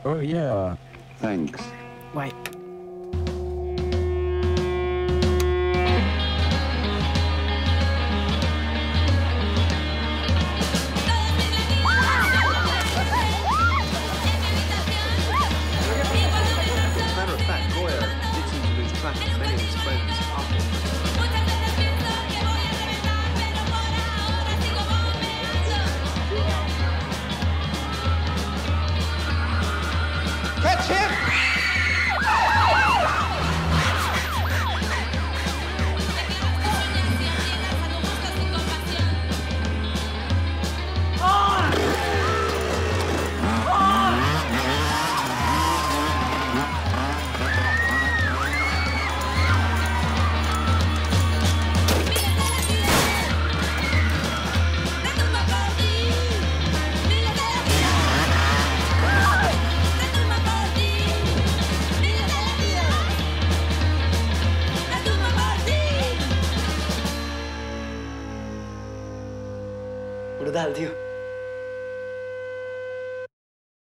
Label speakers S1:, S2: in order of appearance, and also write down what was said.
S1: Oh, yeah.
S2: Thanks.
S3: Guay.
S4: Matter of fact, Goya did seem to lose track of many of his friends after.
S5: Catch him!
S3: Brutal, tío.